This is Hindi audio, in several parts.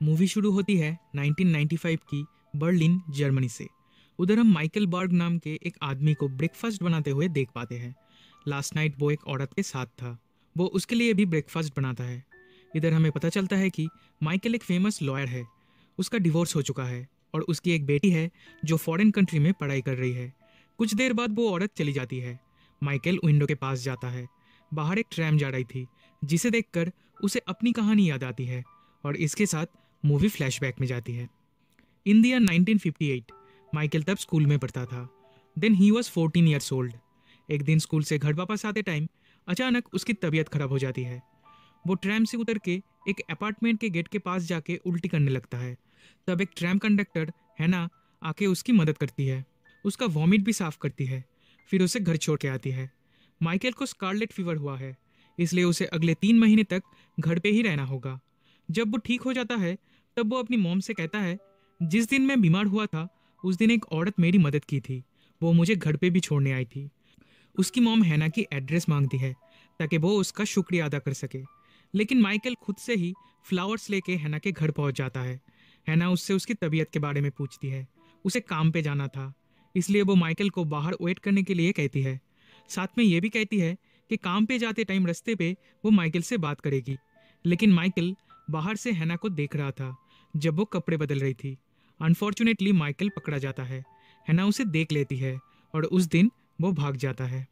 मूवी शुरू होती है 1995 की बर्लिन जर्मनी से। उधर हम माइकल बर्ग नाम के एक आदमी को ब्रेकफास्ट बनाते हुए देख पाते हैं। लास्ट नाइट वो एक औरत के साथ था, वो उसके लिए भी ब्रेकफास्ट बनाता है। इधर हमें पता चलता है कि माइकल एक फेमस लॉयर है, उसका डिवोर्स हो चुका है और उसकी एक बेटी है जो फॉरेन कंट्री में पढ़ाई कर रही है। कुछ देर बाद वो औरत चली जाती है। माइकल विंडो के पास जाता है। बाहर एक ट्रैम जा रही थी जिसे देखकर उसे अपनी कहानी याद आती है और इसके साथ मूवी फ्लैशबैक में जाती है। इन द ईयर 1958 माइकल तब स्कूल में पढ़ता था। Then he was 14 years old. एक दिन स्कूल से घर वापस आते टाइम अचानक उसकी तबीयत खराब हो जाती है। वो ट्रैम से उतर के एक अपार्टमेंट के गेट के पास जाके उल्टी करने लगता है। तब एक ट्रैम कंडक्टर हैना आके उसकी मदद करती है, उसका वॉमिट भी साफ करती है, फिर उसे घर छोड़ के आती है। माइकल को स्कारलेट फीवर हुआ है, इसलिए उसे अगले 3 महीने तक घर पे ही रहना होगा। जब वो ठीक हो जाता है तब वो अपनी मॉम से कहता है, जिस दिन मैं बीमार हुआ था उस दिन एक औरत मेरी मदद की थी, वो मुझे घर पे भी छोड़ने आई थी। उसकी मॉम हैना की एड्रेस मांगती है ताकि वो उसका शुक्रिया अदा कर सके, लेकिन माइकल खुद से ही फ्लावर्स लेके हैना के घर पहुंच जाता है। हैना उससे उसकी तबीयत के बारे में पूछती है। उसे काम पे जाना था, इसलिए वो माइकल को बाहर वेट करने के लिए कहती है। साथ में ये भी कहती है कि काम पे जाते टाइम रास्ते पे वो माइकल से बात करेगी। लेकिन माइकल बाहर से हैना को देख रहा था जब वो कपड़े बदल रही थी। अनफॉर्चुनेटली माइकल पकड़ा जाता है। हैना उसे देख लेती है और उस दिन वो भाग जाता है।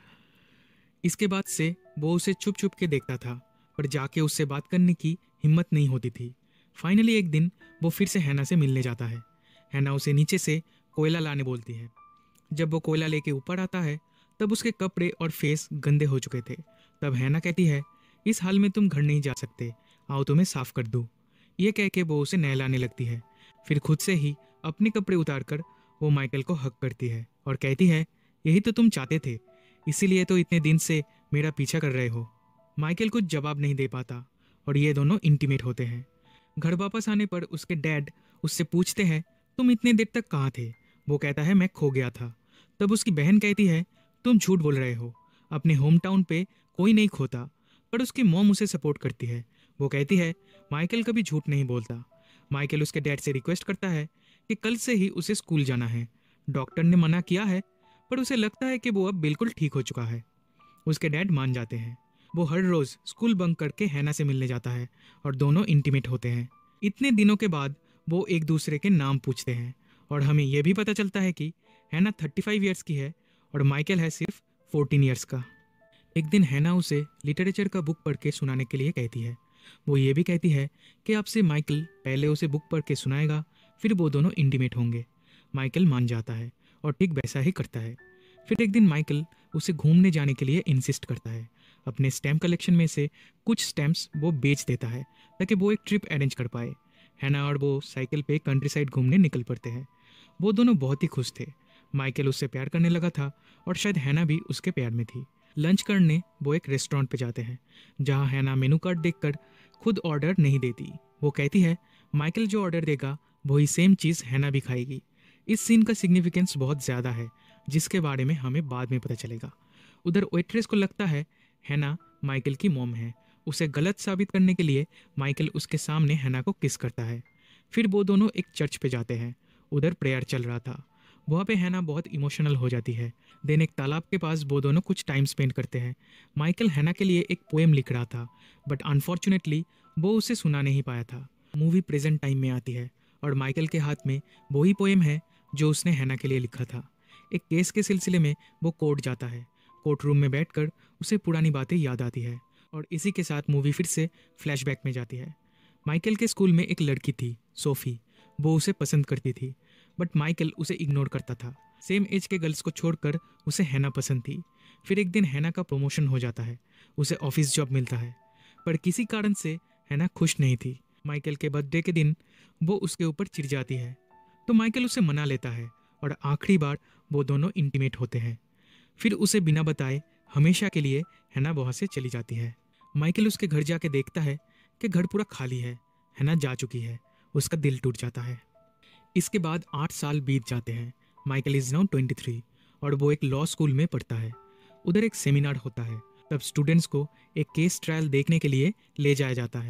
इसके बाद से वो उसे छुप छुप के देखता था, पर जाके उससे बात करने की हिम्मत नहीं होती थी। फाइनली एक दिन वो फिर से हैना से मिलने जाता है। हैना उसे नीचे से कोयला लाने बोलती है। जब वो कोयला लेके ऊपर आता है तब उसके कपड़े और फेस गंदे हो चुके थे। तब हैना कहती है, इस हाल में तुम घर नहीं जा सकते, आओ तुम्हें साफ कर दूँ। ये कह के वो उसे नहलाने लगती है। फिर खुद से ही अपने कपड़े उतार कर वो माइकल को हक करती है और कहती है, यही तो तुम चाहते थे, इसीलिए तो इतने दिन से मेरा पीछा कर रहे हो। माइकल कुछ जवाब नहीं दे पाता और ये दोनों इंटीमेट होते हैं। घर वापस आने पर उसके डैड उससे पूछते हैं, तुम इतने देर तक कहाँ थे? वो कहता है, मैं खो गया था। तब उसकी बहन कहती है, तुम झूठ बोल रहे हो, अपने होम टाउन पे कोई नहीं खोता। पर उसकी मॉम उसे सपोर्ट करती है। वो कहती है, माइकल कभी झूठ नहीं बोलता। माइकल उसके डैड से रिक्वेस्ट करता है कि कल से ही उसे स्कूल जाना है। डॉक्टर ने मना किया है, पर उसे लगता है कि वो अब बिल्कुल ठीक हो चुका है। उसके डैड मान जाते हैं। वो हर रोज स्कूल बंक करके हैना से मिलने जाता है और दोनों इंटीमेट होते हैं। इतने दिनों के बाद वो एक दूसरे के नाम पूछते हैं और हमें यह भी पता चलता है कि हैना 35 ईयर्स की है और माइकल है सिर्फ 14 ईयर्स का। एक दिन हैना उसे लिटरेचर का बुक पढ़ के सुनाने के लिए कहती है। वो ये भी कहती है कि आपसे माइकल पहले उसे बुक पढ़ के सुनाएगा, फिर वो दोनों इंटीमेट होंगे। माइकल मान जाता है और ठीक वैसा ही करता है। फिर एक दिन माइकल उसे घूमने जाने के लिए इंसिस्ट करता है। अपने स्टैम्प कलेक्शन में से कुछ स्टैम्प्स वो बेच देता है ताकि वो एक ट्रिप अरेंज कर पाए। हैना और वो साइकिल पे कंट्री साइड घूमने निकल पड़ते हैं। वो दोनों बहुत ही खुश थे। माइकल उससे प्यार करने लगा था और शायद हैना भी उसके प्यार में थी। लंच करने वो एक रेस्टोरेंट पे जाते हैं जहाँ हैना मेनू कार्ड देखकर खुद ऑर्डर नहीं देती। वो कहती है, माइकल जो ऑर्डर देगा वही सेम चीज़ हैना भी खाएगी। इस सीन का सिग्निफिकेंस बहुत ज़्यादा है जिसके बारे में हमें बाद में पता चलेगा। उधर वेट्रेस को लगता है हैना माइकल की मॉम है। उसे गलत साबित करने के लिए माइकल उसके सामने हैना को किस करता है। फिर वो दोनों एक चर्च पे जाते हैं। उधर प्रेयर चल रहा था। वहाँ पे हैना बहुत इमोशनल हो जाती है। देन एक तालाब के पास वो दोनों कुछ टाइम स्पेंड करते हैं। माइकल हैना के लिए एक पोएम लिख रहा था, बट अनफॉर्चुनेटली वो उसे सुना नहीं पाया था। मूवी प्रेजेंट टाइम में आती है और माइकल के हाथ में वही पोएम है जो उसने हैना के लिए लिखा था। एक केस के सिलसिले में वो कोर्ट जाता है। कोर्ट रूम में बैठकर उसे पुरानी बातें याद आती है और इसी के साथ मूवी फिर से फ्लैशबैक में जाती है। माइकल के स्कूल में एक लड़की थी, सोफी। वो उसे पसंद करती थी, बट माइकल उसे इग्नोर करता था। सेम एज के गर्ल्स को छोड़कर उसे हैना पसंद थी। फिर एक दिन हैना का प्रमोशन हो जाता है, उसे ऑफिस जॉब मिलता है, पर किसी कारण से हैना खुश नहीं थी। माइकल के बर्थडे के दिन वो उसके ऊपर चिढ़ जाती है, तो माइकल उसे मना लेता है और आखिरी बार वो दोनों इंटीमेट होते हैं। फिर उसे बिना बताए हमेशा के लिए हैना वहाँ से चली जाती है। माइकल उसके घर जाके देखता है कि घर पूरा खाली है, हैना जा चुकी है। उसका दिल टूट जाता है। इसके बाद 8 साल बीत जाते हैं। माइकल इज़ नाउ 23 और वो एक लॉ स्कूल में पढ़ता है। उधर एक सेमिनार होता है। तब स्टूडेंट्स को एक केस ट्रायल देखने के लिए ले जाया जाता है।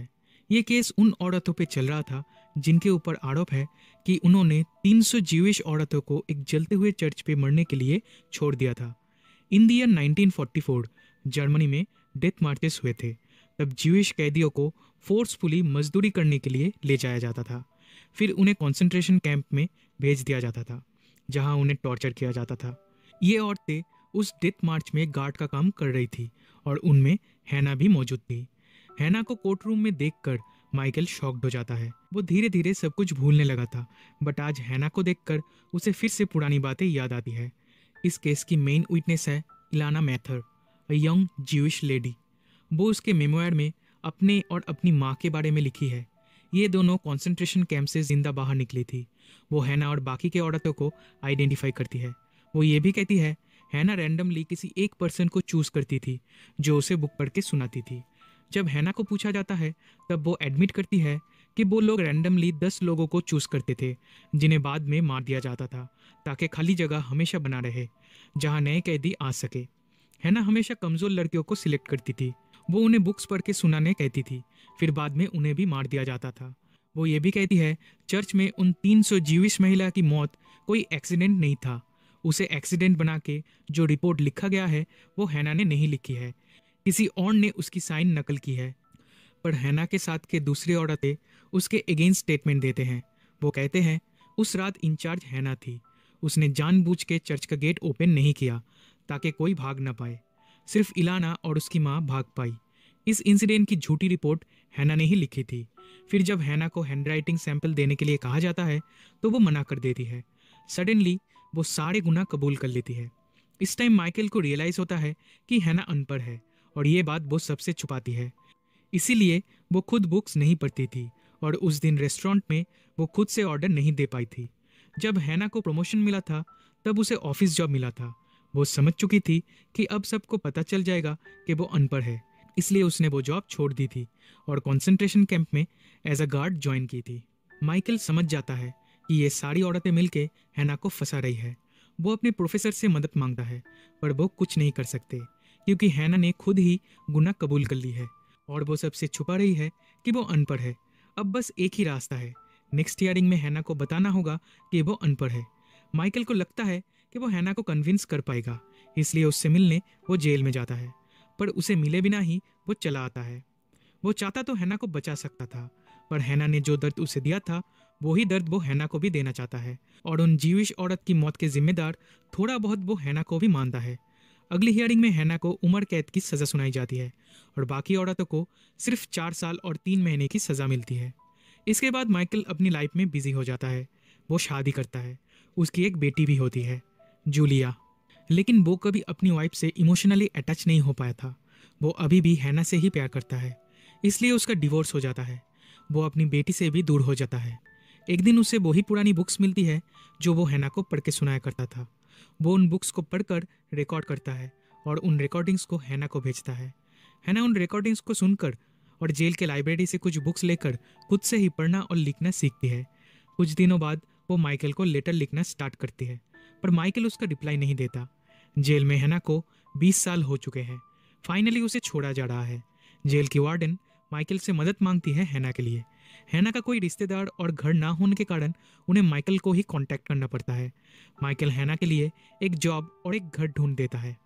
ये केस उन औरतों पे चल रहा था जिनके ऊपर आरोप है कि उन्होंने 300 ज्यूइश औरतों को एक जलते हुए चर्च पे मरने के लिए छोड़ दिया था। इन द ईयर 1944 जर्मनी में डेथ मार्चेस हुए थे। तब ज्यूइश कैदियों को फोर्सफुली मजदूरी करने के लिए ले जाया जाता था। फिर उन्हें कॉन्सेंट्रेशन कैंप में भेज दिया जाता था, जहां उन्हें टॉर्चर किया जाता था। ये औरतें उस डेथ मार्च में गार्ड का काम कर रही थी और उनमें हैना भी मौजूद थी। हैना को कोर्ट रूम में देखकर माइकल शॉक्ड हो जाता है। वो धीरे धीरे सब कुछ भूलने लगा था, बट आज हैना को देखकर उसे फिर से पुरानी बातें याद आती है। इस केस की मेन विटनेस है Ilana Mather, a young Jewish lady. वो उसके मेमोयर में अपने और अपनी माँ के बारे में लिखी है। ये दोनों कॉन्सेंट्रेशन कैंप से जिंदा बाहर निकली थी। वो हैना और बाकी के औरतों को आइडेंटिफाई करती है। वो ये भी कहती है हैना रैंडमली किसी एक पर्सन को चूज करती थी जो उसे बुक पढ़ के सुनाती थी। जब हैना को पूछा जाता है तब वो एडमिट करती है कि वो लोग रैंडमली 10 लोगों को चूज करते थे जिन्हें बाद में मार दिया जाता था, ताकि खाली जगह हमेशा बना रहे जहां नए कैदी आ सके। हैना हमेशा कमजोर लड़कियों को सिलेक्ट करती थी। वो उन्हें बुक्स पढ़ के सुनाने कहती थी, फिर बाद में उन्हें भी मार दिया जाता था। वो ये भी कहती है चर्च में उन 300 ज्यूइश महिला की मौत कोई एक्सीडेंट नहीं था। उसे एक्सीडेंट बना के जो रिपोर्ट लिखा गया है वो हैना ने नहीं लिखी है, किसी और ने उसकी साइन नकल की है। पर हैना के साथ के दूसरी औरतें उसके अगेंस्ट स्टेटमेंट देते हैं। वो कहते हैं उस रात इंचार्ज हैना थी। उसने जानबूझ के चर्च का गेट ओपन नहीं किया ताकि कोई भाग ना पाए। सिर्फ इलाना और उसकी माँ भाग पाई। इस इंसिडेंट की झूठी रिपोर्ट हैना ने ही लिखी थी। फिर जब हैना को हैंडराइटिंग सैंपल देने के लिए कहा जाता है तो वो मना कर देती है। सडनली वो सारे गुनाह कबूल कर लेती है। इस टाइम माइकल को रियलाइज होता है कि हैना अनपढ़ है और ये बात वो सबसे छुपाती है। इसीलिए वो खुद बुक्स नहीं पढ़ती थी और उस दिन रेस्टोरेंट में वो खुद से ऑर्डर नहीं दे पाई थी। जब हैना को प्रमोशन मिला था तब उसे ऑफिस जॉब मिला था। वो समझ चुकी थी कि अब सबको पता चल जाएगा कि वो अनपढ़ है, इसलिए उसने वो जॉब छोड़ दी थी और कंसंट्रेशन कैंप में एज अ गार्ड ज्वाइन की थी। माइकल समझ जाता है कि ये सारी औरतें मिलके हैना को फंसा रही है। वो अपने प्रोफेसर से मदद मांगता है पर वो कुछ नहीं कर सकते क्योंकि हैना ने खुद ही गुनाह कबूल कर ली है और वो सबसे छुपा रही है कि वो अनपढ़ है। अब बस एक ही रास्ता है, नेक्स्ट हियरिंग में हैना को बताना होगा कि वो अनपढ़ है। माइकल को लगता है कि वो हैना को कन्विंस कर पाएगा, इसलिए उससे मिलने वो जेल में जाता है। पर उसे मिले बिना ही वो चला आता है। वो चाहता तो हैना को बचा सकता था, पर हैना ने जो दर्द उसे दिया था वही दर्द वो हैना को भी देना चाहता है और उन जीविश औरत की मौत के जिम्मेदार थोड़ा बहुत वो हैना को भी मानता है। अगली हियरिंग में हैना को उम्र कैद की सज़ा सुनाई जाती है और बाकी औरतों को सिर्फ 4 साल और 3 महीने की सज़ा मिलती है। इसके बाद माइकल अपनी लाइफ में बिजी हो जाता है। वो शादी करता है। उसकी एक बेटी भी होती है, जूलिया। लेकिन वो कभी अपनी वाइफ से इमोशनली अटैच नहीं हो पाया था। वो अभी भी हैना से ही प्यार करता है, इसलिए उसका डिवोर्स हो जाता है। वो अपनी बेटी से भी दूर हो जाता है। एक दिन उसे वही पुरानी बुक्स मिलती है जो वो हैना को पढ़ के सुनाया करता था। वो उन बुक्स को पढ़कर रिकॉर्ड करता है और उन रिकॉर्डिंग्स को हैना को भेजता है। हैना उन रिकॉर्डिंग्स को सुनकर और जेल के लाइब्रेरी से कुछ बुक्स लेकर खुद से ही पढ़ना और लिखना सीखती है। कुछ दिनों बाद वो माइकल को लेटर लिखना स्टार्ट करती है, पर माइकल उसका रिप्लाई नहीं देता। जेल में हैना को 20 साल हो चुके हैं। फाइनली उसे छोड़ा जा रहा है। जेल की वार्डन माइकल से मदद मांगती है हैना के लिए। हैना का कोई रिश्तेदार और घर ना होने के कारण उन्हें माइकल को ही कांटेक्ट करना पड़ता है। माइकल हैना के लिए एक जॉब और एक घर ढूंढ देता है।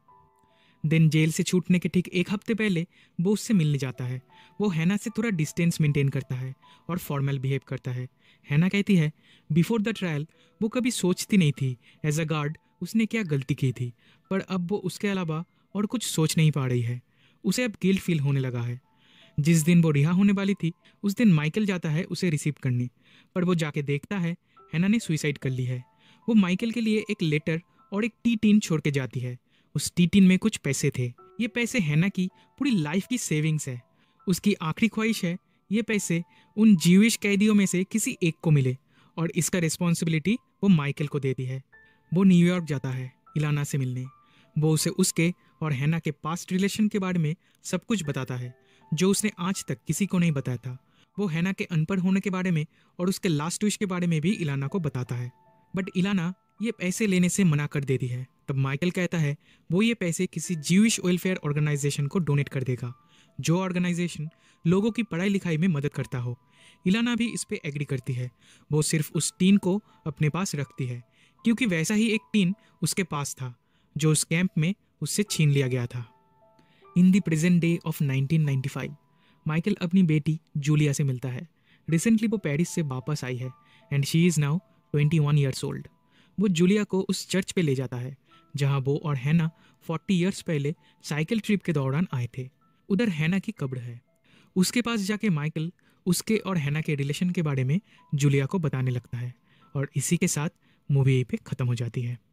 दिन जेल से छूटने के ठीक एक हफ्ते पहले वो उससे मिलने जाता है। वो हैना से थोड़ा डिस्टेंस मेंटेन करता है और फॉर्मल बिहेव करता है। हैना कहती है बिफोर द ट्रायल वो कभी सोचती नहीं थी एज अ गार्ड उसने क्या गलती की थी, पर अब वो उसके अलावा और कुछ सोच नहीं पा रही है। उसे अब गिल्ट फील होने लगा है। जिस दिन वो रिहा होने वाली थी उस दिन माइकल जाता है उसे रिसीव करने, पर वो जाके देखता है हैना ने सुसाइड कर ली है। वो माइकल के लिए एक लेटर और एक टी टीन छोड़ के जाती है। उस टी टीन में कुछ पैसे थे। ये पैसे हैना की पूरी लाइफ की सेविंग्स है। उसकी आखिरी ख्वाहिश है ये पैसे उन जीविश कैदियों में से किसी एक को मिले और इसका रिस्पॉन्सिबिलिटी वो माइकल को देती है। वो न्यूयॉर्क जाता है इलाना से मिलने। वो उसे उसके और हैना के पास्ट रिलेशन के बारे में सब कुछ बताता है जो उसने आज तक किसी को नहीं बताया था। वो हैना के अनपढ़ होने के बारे में और उसके लास्ट विश के बारे में भी इलाना को बताता है, बट इलाना ये पैसे लेने से मना कर देती है। तब माइकल कहता है वो ये पैसे किसी जीविश वेलफेयर ऑर्गेनाइजेशन को डोनेट कर देगा जो ऑर्गेनाइजेशन लोगों की पढ़ाई लिखाई में मदद करता हो। इलाना भी इस पे एग्री करती है। वो सिर्फ उस टीन को अपने पास रखती है क्योंकि वैसा ही एक टीन उसके पास था जो उस कैंप में उससे छीन लिया गया था। In the present day of 1995 Michael अपनी बेटी जूलिया से मिलता है। रिसेंटली वो पेरिस से वापस आई है and she is now 21 years old. वो जूलिया को उस चर्च पे ले जाता है जहाँ वो और हैना 40 ईयर्स पहले साइकिल ट्रिप के दौरान आए थे। उधर हैना की कब्र है। उसके पास जाके माइकल उसके और हैना के रिलेशन के बारे में जूलिया को बताने लगता है और इसी के साथ मूवी यहीं पे ख़त्म हो जाती है।